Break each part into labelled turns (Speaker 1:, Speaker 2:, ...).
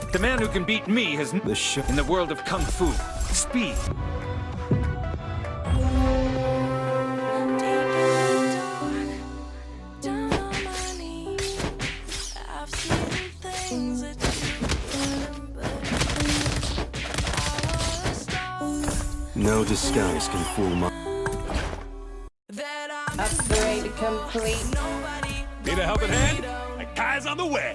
Speaker 1: The man who can beat me has in the world of Kung Fu. Speed.
Speaker 2: No disguise can fool my...
Speaker 3: Upgrade complete.
Speaker 1: Need a helping hand? A guy's on the way.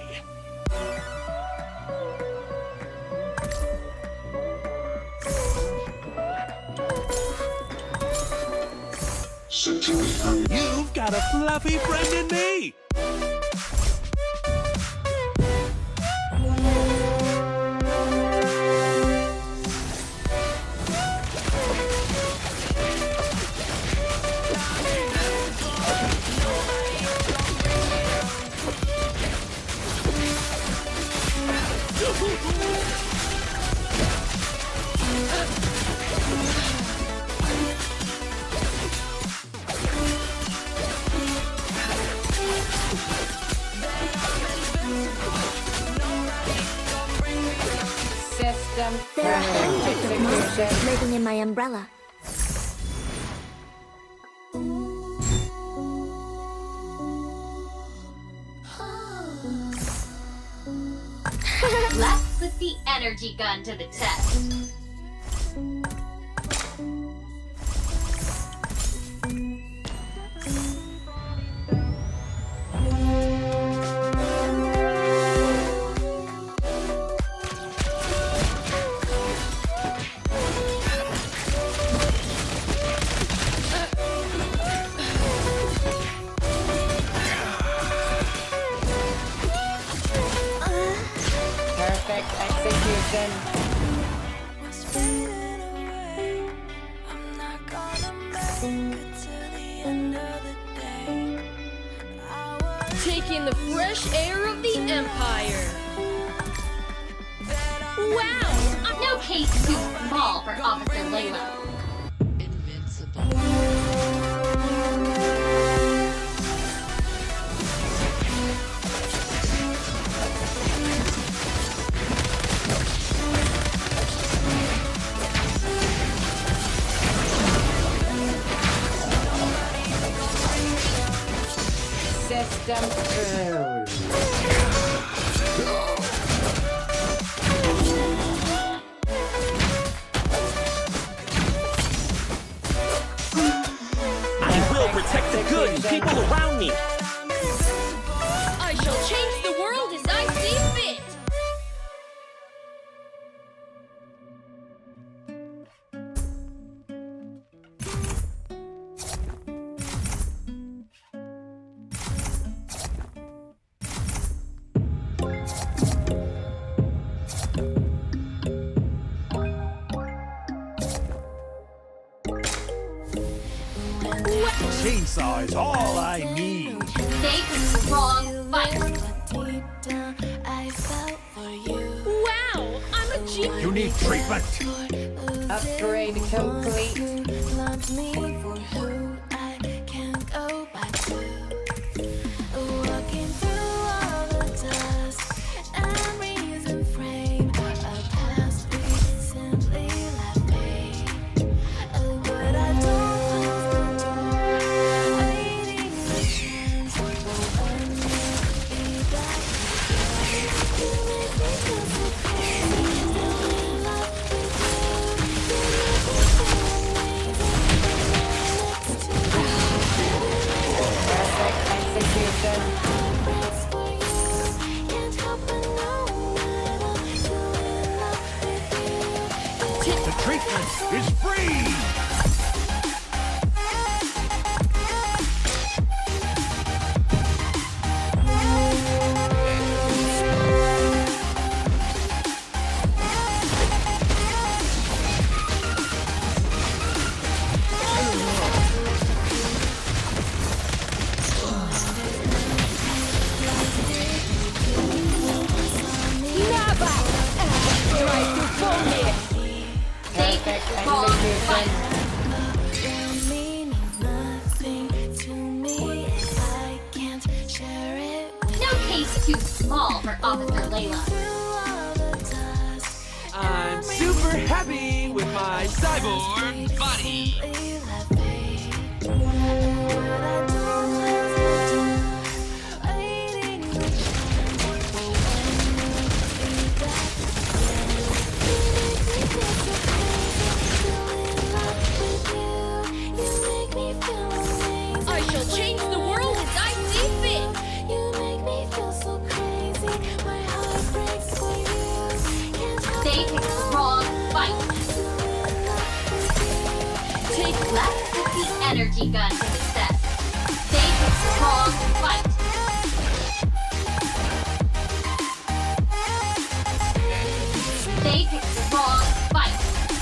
Speaker 1: You've got a fluffy friend in me.
Speaker 4: There are hundreds of monsters living in my umbrella.
Speaker 5: Let's put the energy gun to the test.
Speaker 3: Perfect execution.
Speaker 6: Taking the fresh air of the Empire. Wow!
Speaker 5: No case too small for Officer Layla.
Speaker 3: System through.
Speaker 7: I will protect the good and people around me.
Speaker 6: I shall change the world as I see fit.
Speaker 1: Chainsaw is all I need.
Speaker 5: Stay strong, fight.
Speaker 6: Wow! I'm a genius.
Speaker 1: You need treatment.
Speaker 3: Upgrade complete.
Speaker 1: The treatment is free.
Speaker 5: Stay strong, fight. No case too small for Officer Layla.
Speaker 1: I'm super happy with my cyborg body.
Speaker 6: I shall change the world as I see fit.
Speaker 5: They pick the wrong fight. Let's put the energy gun to the test. They pick the wrong fight. They pick the wrong fight.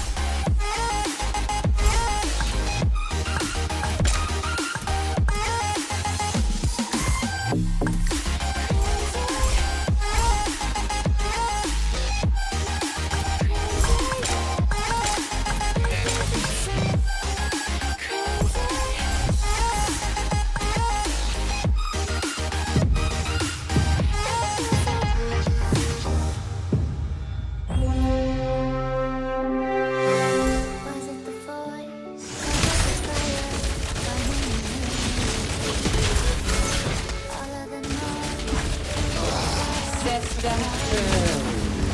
Speaker 3: System failure.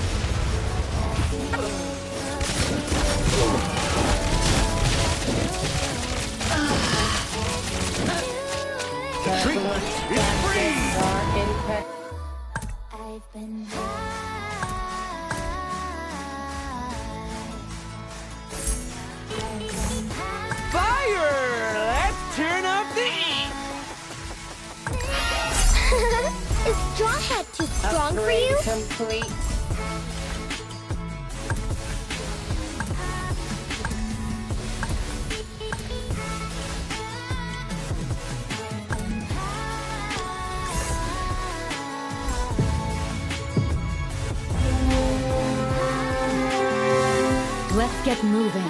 Speaker 7: Treatment is free!
Speaker 4: I've been
Speaker 1: Fire! Let's turn up the heat!
Speaker 4: Is Strawhead too strong for you?
Speaker 3: Complete.
Speaker 6: Let's get moving.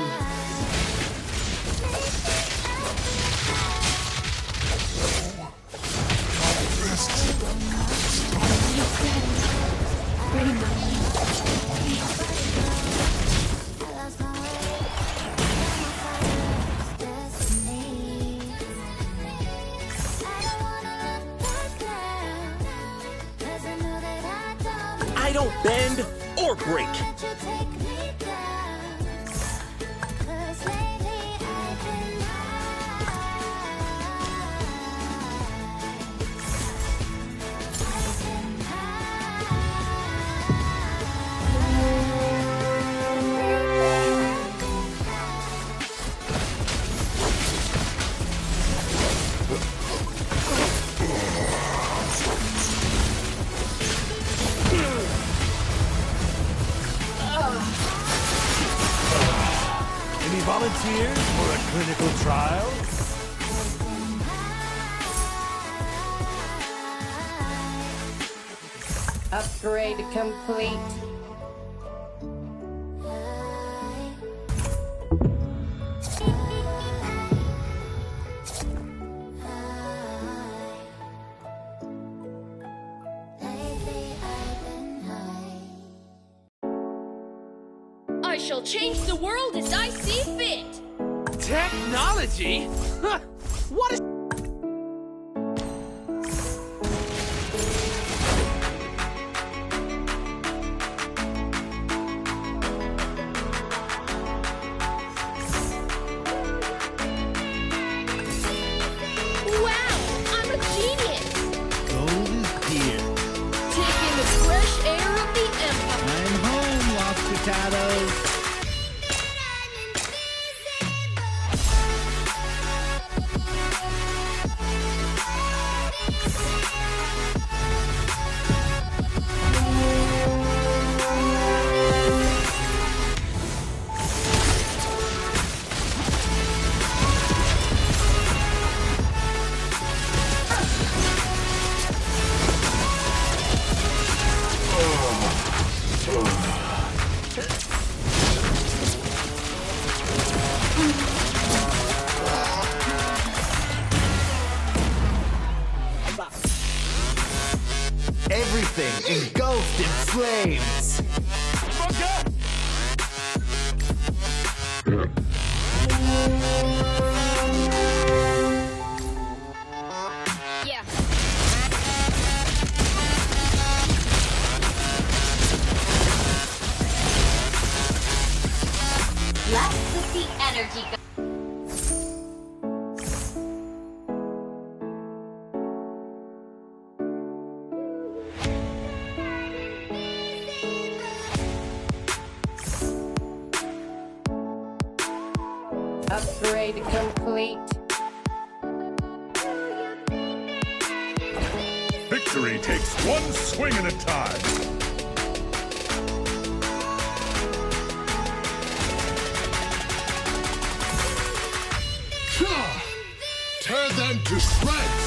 Speaker 7: I don't bend or break.
Speaker 8: Any volunteers for a clinical trial?
Speaker 3: Upgrade complete.
Speaker 6: I shall change the world as I see fit.
Speaker 1: Technology? Huh. What is...
Speaker 6: Wow, I'm a genius.
Speaker 8: Gold is dear.
Speaker 6: Taking the fresh air of the Empire.
Speaker 8: I'm home, Lost Potatoes. Everything engulfed in flames.
Speaker 6: Yeah.
Speaker 5: Let's put the energy gun.
Speaker 3: Upgrade complete.
Speaker 8: Victory takes one swing at a time. Tear them to shreds!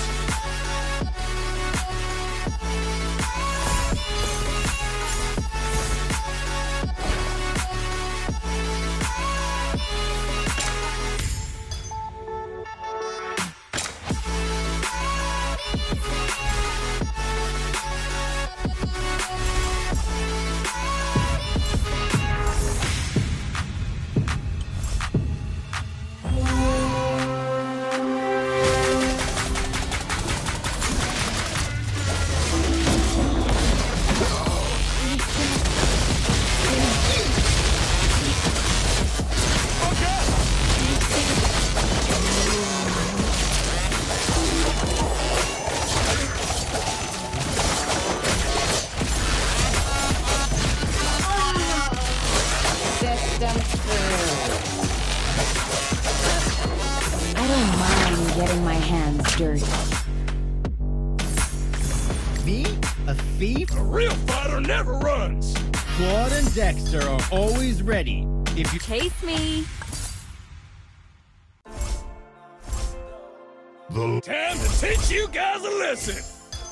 Speaker 4: I don't mind getting my hands dirty.
Speaker 9: Me? A thief?
Speaker 8: A real fighter never runs!
Speaker 9: Claude and Dexter are always ready. If you
Speaker 4: Chase me.
Speaker 8: Time to teach you guys a lesson!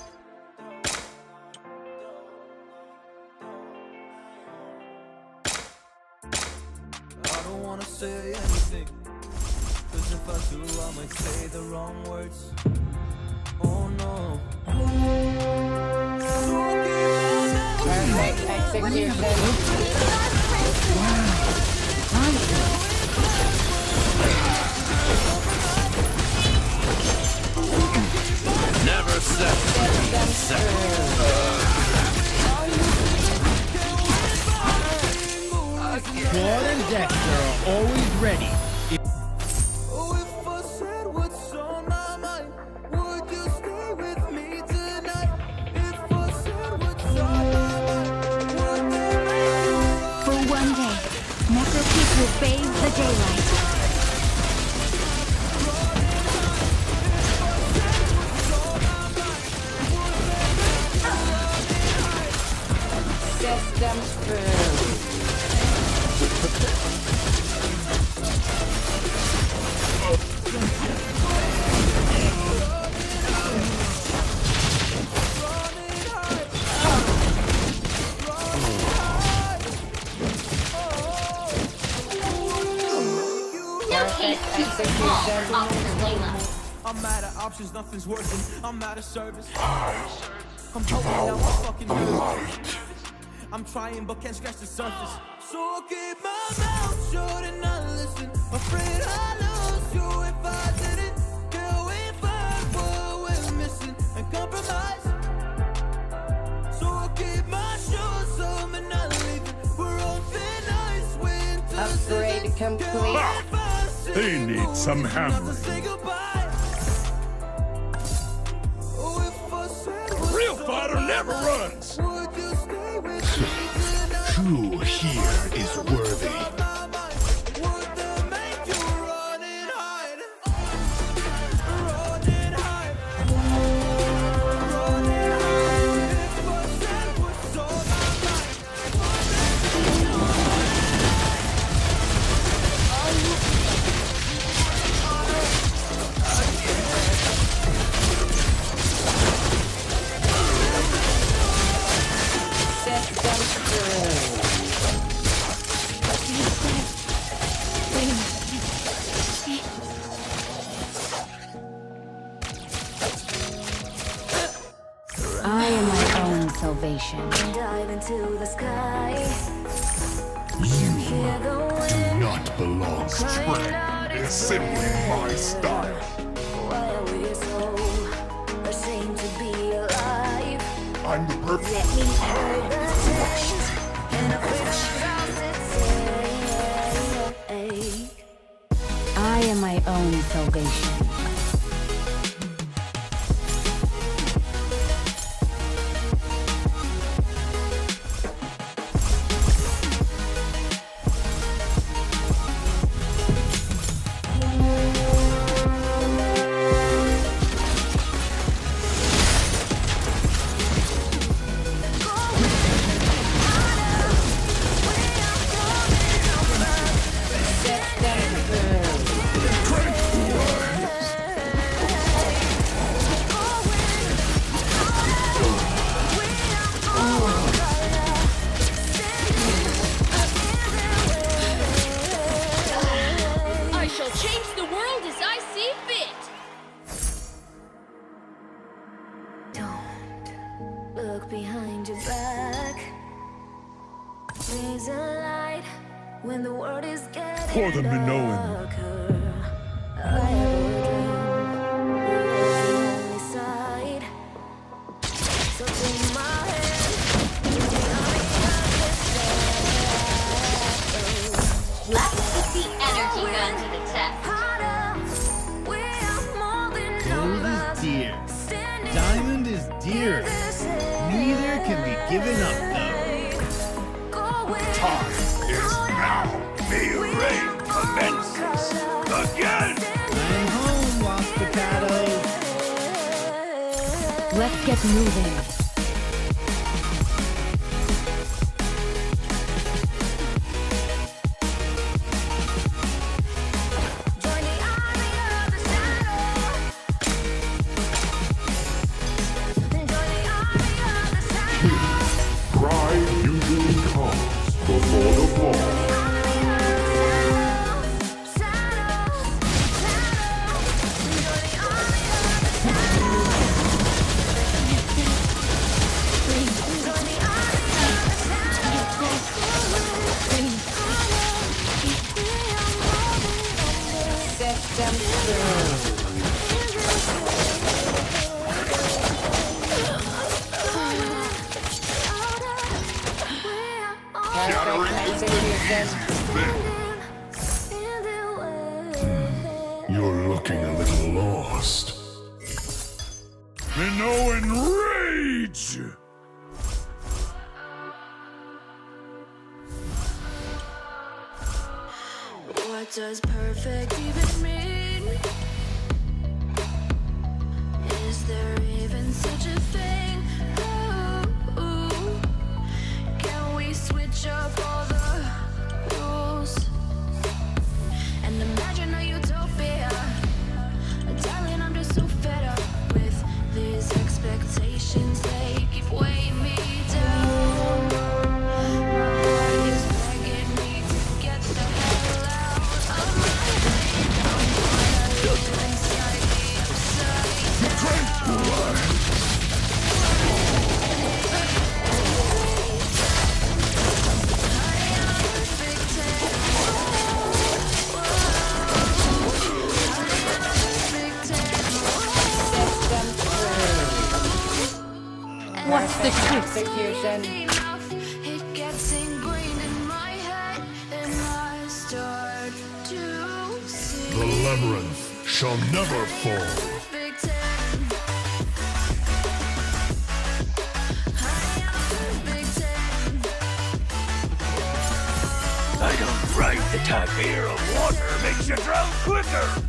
Speaker 10: I don't wanna say anything, 'cause if I do, I might say the wrong words. Oh no.
Speaker 3: Perfect execution.
Speaker 1: Never
Speaker 9: Claude and Dexter are always ready.
Speaker 10: Oh, if I said what's on my mind, would you stay with me tonight? If I said what's on my mind, would they make you right?
Speaker 4: For one day, Necropeak will bathe the daylight.
Speaker 3: System through.
Speaker 10: I'm mad at options, nothing's working. I'm mad at service. I'm holding out my fucking nerves. I'm trying but can't scratch the surface. So I keep my mouth shut and not listen. Afraid I lose you if I didn't. Till we find what we're missing and compromise. So I keep my shoes on and not leaving. We're on thin ice, winter.
Speaker 3: Upgrade complete.
Speaker 8: They need some hammering. A real fighter never runs!
Speaker 11: Who here is worthy?
Speaker 4: I am my own salvation.
Speaker 12: Dive into the sky.
Speaker 11: You do not belong This trend is simply my style.
Speaker 12: Why are we so ashamed to be alive?
Speaker 11: I'm the perfect.
Speaker 12: Let me hold the chains and a freedom cross its
Speaker 13: I am my own salvation.
Speaker 12: Look behind your back. There's a light when the world is getting
Speaker 11: Pour the Minoan.
Speaker 12: darker. I have a dream. We're the only side. So take my hand.
Speaker 5: Let's put the energy gun to the test.
Speaker 9: Gold is dear. Diamond is dear. Neither can be given up, though.
Speaker 11: Time is now. The rain commences again.
Speaker 9: I'm home, Los Picados.
Speaker 13: Let's get moving.
Speaker 11: Pride usually comes before the fall.
Speaker 3: System
Speaker 11: You're looking a little lost. Minoan rage!
Speaker 12: What does perfect even mean? Is there even such a thing? Ooh, can we switch up all the rules and imagine a utopia? Darling, I'm just so fed up with these expectations. They keep weighing me down. My heart is begging me to get the hell out of my head. I'm gonna live inside the upside down.
Speaker 13: What's the truth?
Speaker 3: execution.
Speaker 12: It gets ingrained in my head, and I start to see
Speaker 11: The labyrinth shall never fall.
Speaker 7: I don't write the type here of water makes you drown quicker.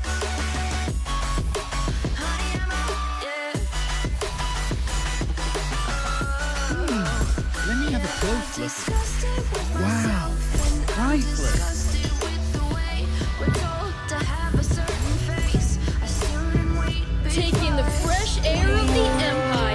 Speaker 9: Let me have a close look. Wow, priceless.
Speaker 6: Taking the fresh air of the Empire.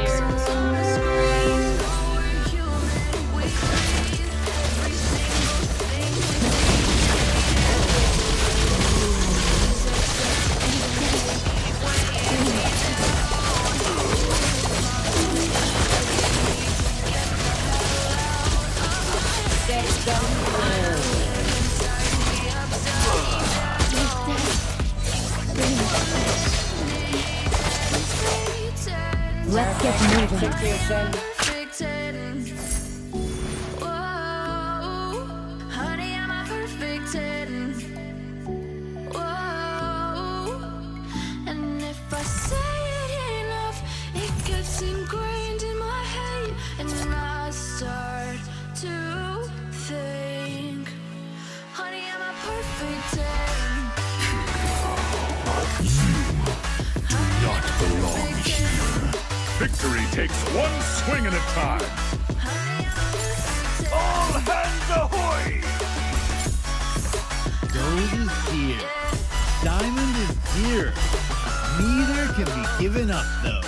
Speaker 3: Perfect execution.
Speaker 12: Whoa, honey, I'm a perfect 10. Whoa, and if I say it enough, it gets ingrained in my head, and then I start to think, honey, I'm a perfect 10.
Speaker 11: Not belong here.
Speaker 14: Victory takes one swing at a time.
Speaker 7: All hands ahoy!
Speaker 9: Gold is dear. Diamond is dear. Neither can be given up, though.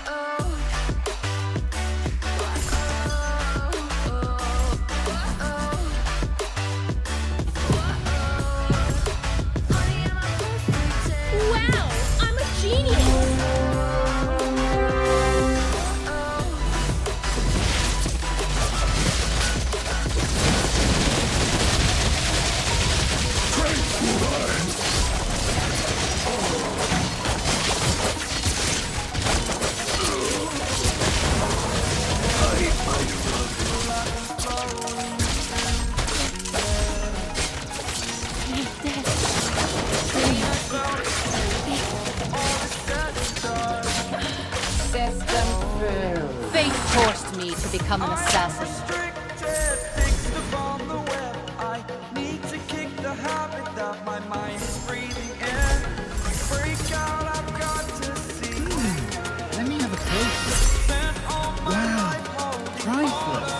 Speaker 6: Wow, I'm a genius!
Speaker 3: System through.
Speaker 13: Fate forced me to become an assassin.
Speaker 10: Fixed upon the web. I need to kick the habit that my mind is breathing in. Break out, I've got to see.
Speaker 9: Let me have a close look. Wow, priceless.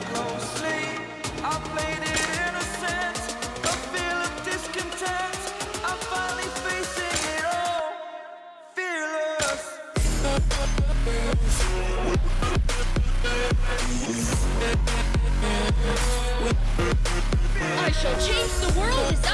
Speaker 10: I played it innocent, a feel of discontent. I'm finally facing it all, fearless.
Speaker 6: I shall change the world as I...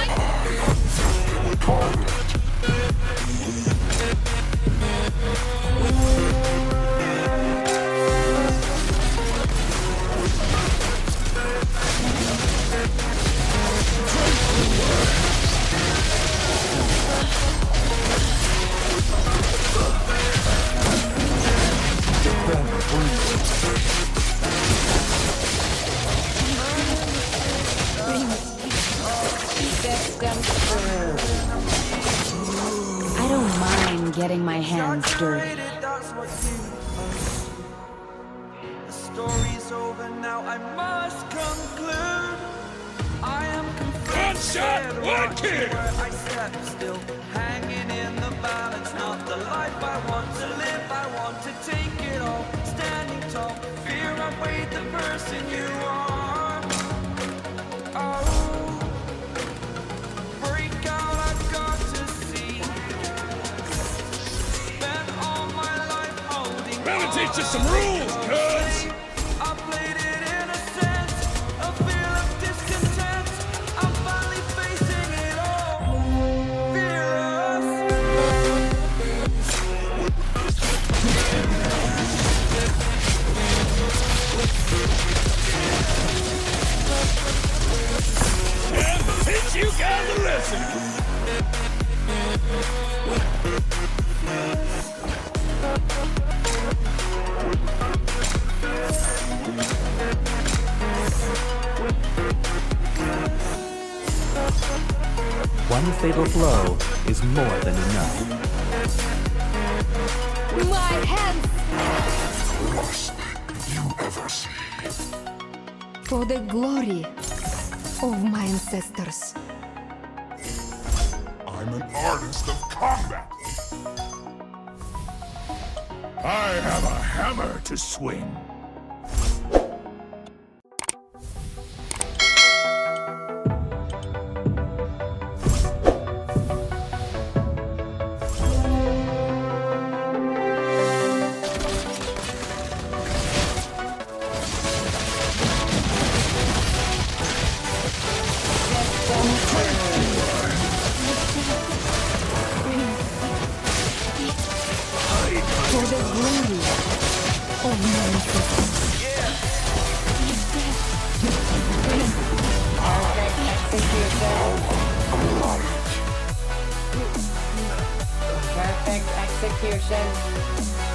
Speaker 3: System through.
Speaker 13: I don't mind getting my hands dirty.
Speaker 10: That's what you must. The story's over now, I must conclude. I am
Speaker 14: Gunshot, one kill.
Speaker 10: where I step still, hanging in the balance. Not the life I want to live, I want to take it all. Standing tall, fear outweighed the person you are. Oh, break out, I've got to see. Spent all my life holding
Speaker 14: Better teach us some rules, cuz.
Speaker 10: I played it innocent, a feel of discontent. I'm finally facing it all, fearless.
Speaker 14: And teach you guys a lesson.
Speaker 2: One fatal blow is more than enough.
Speaker 6: My hands!
Speaker 11: Worst you ever see.
Speaker 15: For the glory of my ancestors.
Speaker 11: I'm an artist of combat.
Speaker 14: I have a hammer to swing.
Speaker 15: For the glory of my ancestors.
Speaker 3: Perfect execution.